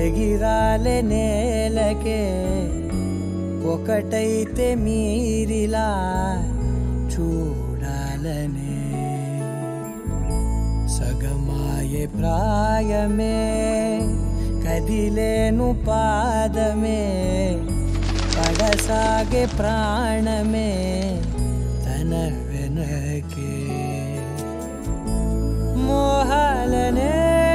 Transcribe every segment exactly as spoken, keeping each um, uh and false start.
ఎగిరాలే నేలకే ఒకటైతే మీరిలా చూడాలనే సగమాయే ప్రాయమే కదిలేను పాదమే పడసాగే ప్రాణమే తన వెనకే మోహాలనే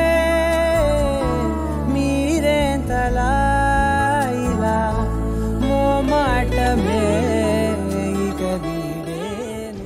మీరేంతలా ఇలా మోమాటమే ఇక వీడేను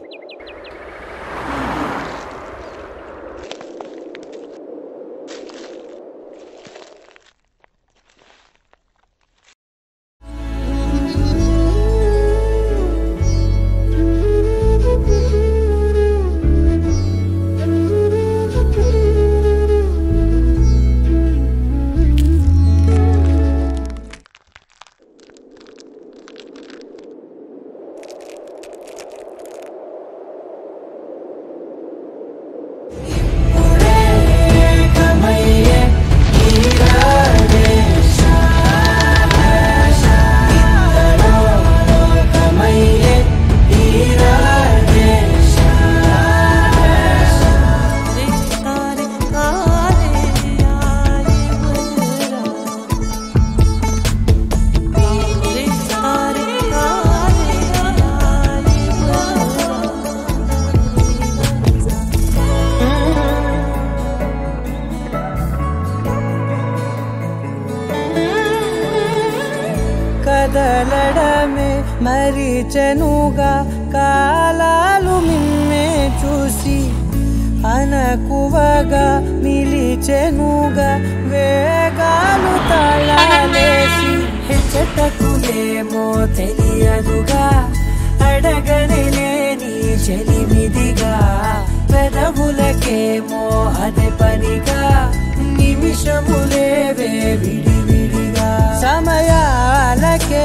కదలడమే మరిచెనుగా కాలాలు మిన్నే చూసి అనకువగా నిలిచెనుగా వేగాలు తాళాలేసి హెచ్చటకులేమో తెలియదుగా అడగనేలేని చెలిమిదిగా పెదవులకేమో అదే పనిగా నిమిషములేవే విడివిడిగా సమయాలకే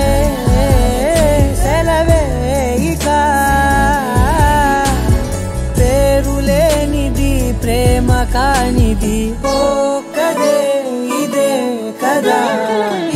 సెలవే ఇక పేరులేనిది ప్రేమ కానిది ఓ కదే ఇదే కదా